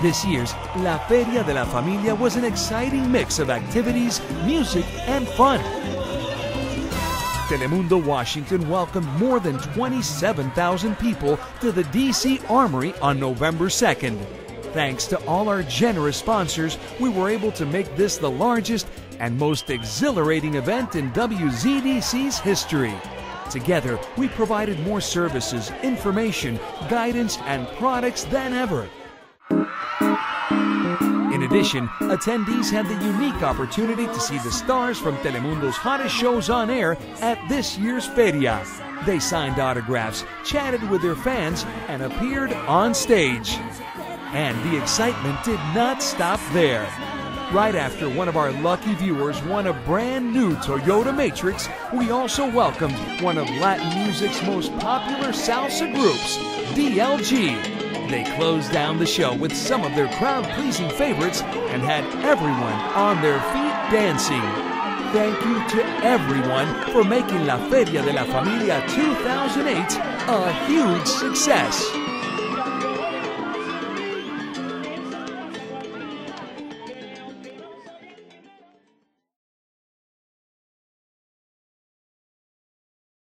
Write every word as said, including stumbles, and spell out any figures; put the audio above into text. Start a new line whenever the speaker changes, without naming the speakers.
This year's La Feria de la Familia was an exciting mix of activities, music, and fun. Telemundo Washington welcomed more than twenty-seven thousand people to the D C Armory on November second. Thanks to all our generous sponsors, we were able to make this the largest and most exhilarating event in W Z D C's history. Together, we provided more services, information, guidance, and products than ever. In addition, attendees had the unique opportunity to see the stars from Telemundo's hottest shows on air at this year's Feria. They signed autographs, chatted with their fans, and appeared on stage. And the excitement did not stop there. Right after one of our lucky viewers won a brand new Toyota Matrix, we also welcomed one of Latin music's most popular salsa groups, D L G. They closed down the show with some of their crowd-pleasing favorites and had everyone on their feet dancing. Thank you to everyone for making La Feria de la Familia two thousand eight a huge success.